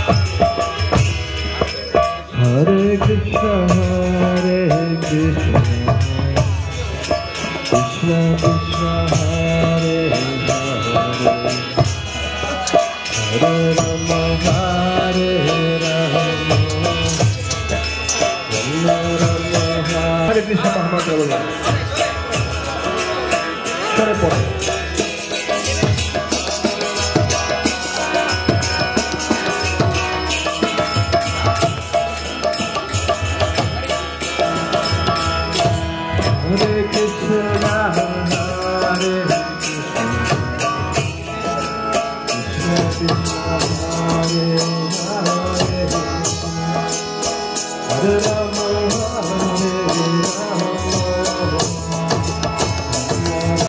Hare Krishna, Krishna Krishna, Hare Hare, Hare Rama, Hare Rama, Rama Rama, Hare Krishna Mahamantra बोलो। चलो पढ़ो। Hare Krishna, Hare Krishna, Krishna Krishna, Hare